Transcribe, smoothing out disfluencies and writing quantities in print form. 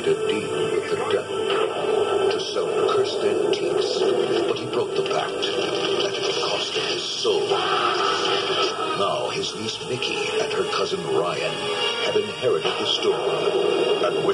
made a deal with the devil to sell cursed antiques, but he broke the pact, and it cost him his soul. Now his niece Mickey and her cousin Ryan have inherited the store, and with